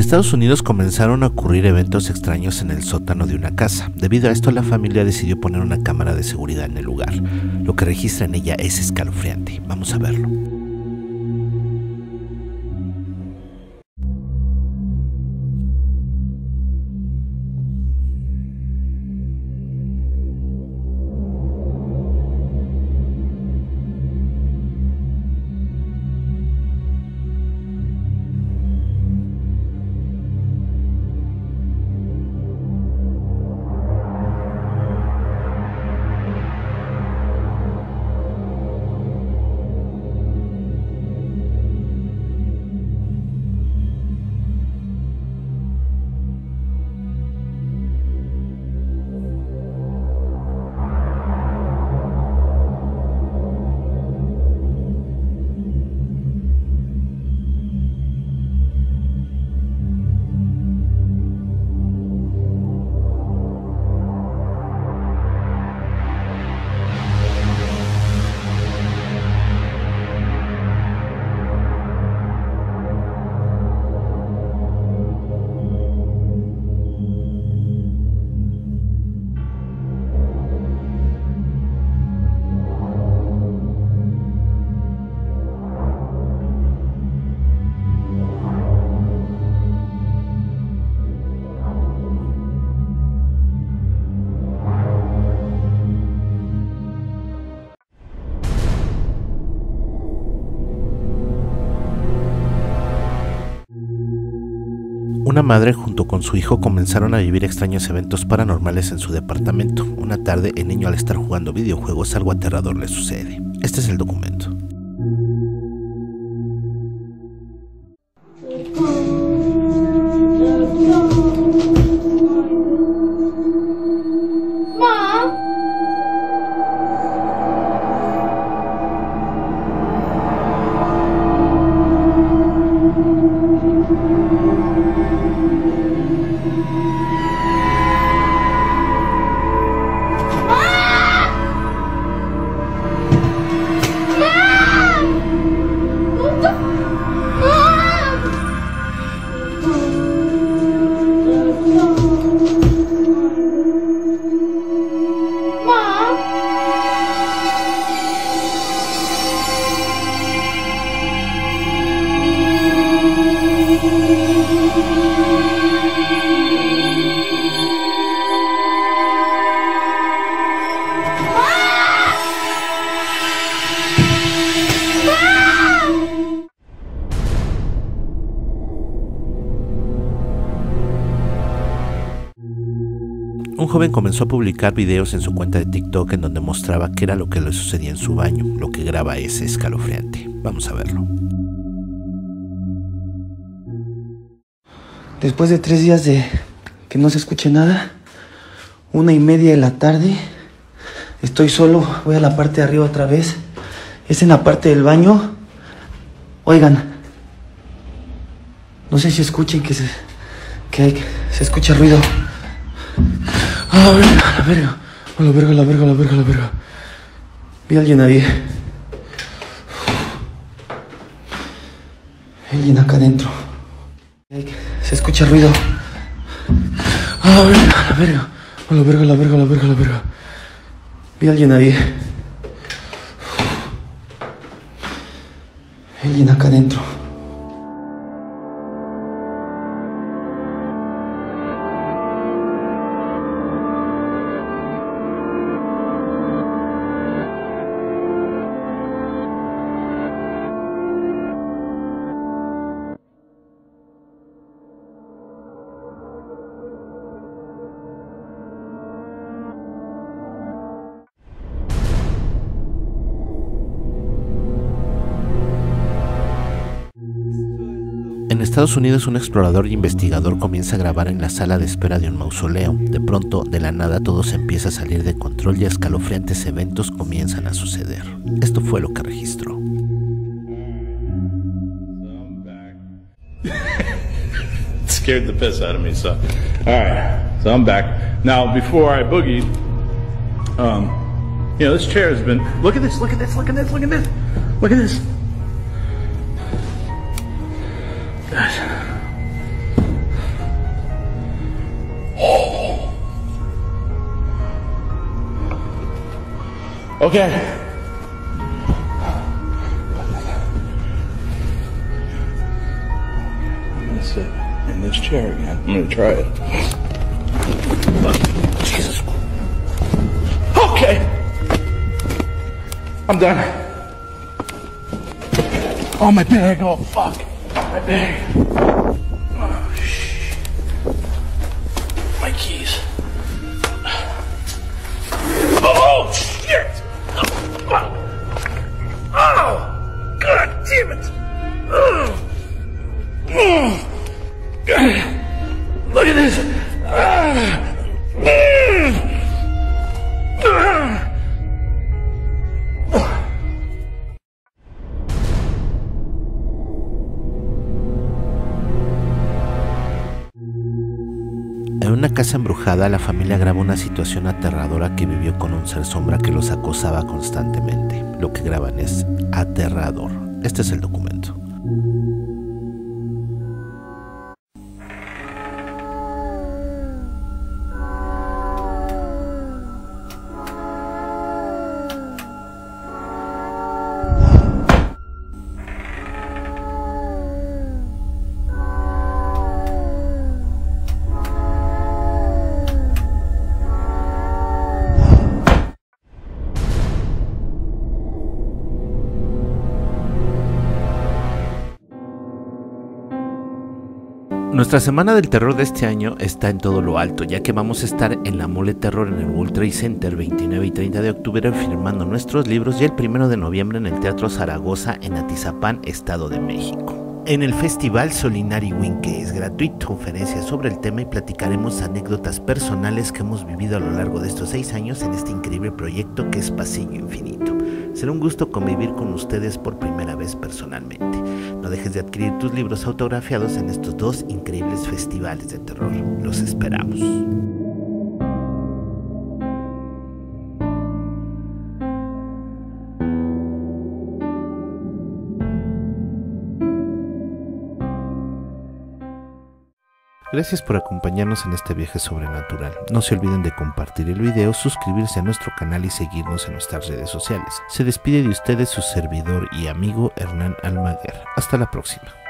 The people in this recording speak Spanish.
Estados Unidos comenzaron a ocurrir eventos extraños en el sótano de una casa. Debido a esto, la familia decidió poner una cámara de seguridad en el lugar. Lo que registra en ella es escalofriante. Vamos a verlo. Una madre junto con su hijo comenzaron a vivir extraños eventos paranormales en su departamento. Una tarde, el niño, al estar jugando videojuegos, algo aterrador le sucede. Este es el documento. Un joven comenzó a publicar videos en su cuenta de TikTok en donde mostraba qué era lo que le sucedía en su baño. Lo que graba es escalofriante. Vamos a verlo. Después de 3 días de que no se escuche nada, 1:30 de la tarde, estoy solo, voy a la parte de arriba otra vez. Es en la parte del baño. Oigan, no sé si escuchen que se escucha ruido. A la verga, a la verga, a la verga, a la verga, a la verga, a la verga. Vi a alguien ahí. Alguien acá adentro. Se escucha ruido. A la verga, a la verga, a la verga, a la verga, a la verga, a la verga. Vi a alguien ahí. Alguien acá adentro. En Estados Unidos, un explorador y investigador comienza a grabar en la sala de espera de un mausoleo. De pronto, de la nada, todo se empieza a salir de control y escalofriantes eventos comienzan a suceder. Esto fue lo que registró. Scared the piss out of me, so. Alright, so I'm back. Now, before I boogied, you know, this chair has been, look at this, look at this, look at this, look at this, look at this. Guys, Okay. I'm gonna sit in this chair again. I'm gonna try it. Jesus. Okay. I'm done. Oh, my bag. Oh, fuck. My bag. Oh, shit. My keys. Oh, shit. Oh, God damn it. Oh. Look at this. En una casa embrujada, la familia graba una situación aterradora que vivió con un ser sombra que los acosaba constantemente. Lo que graban es aterrador. Este es el documento. Nuestra semana del terror de este año está en todo lo alto, ya que vamos a estar en la Mole Terror en el World Trade Center 29 y 30 de octubre firmando nuestros libros y el 1 de noviembre en el Teatro Zaragoza en Atizapán, Estado de México. En el Festival Solinari Wing, que es gratuito, conferencias sobre el tema y platicaremos anécdotas personales que hemos vivido a lo largo de estos 6 años en este increíble proyecto que es Pasillo Infinito. Será un gusto convivir con ustedes por primera vez personalmente. No dejes de adquirir tus libros autografiados en estos 2 increíbles festivales de terror. Los esperamos. Gracias por acompañarnos en este viaje sobrenatural. No se olviden de compartir el video, suscribirse a nuestro canal y seguirnos en nuestras redes sociales. Se despide de ustedes su servidor y amigo Hernán Almaguer. Hasta la próxima.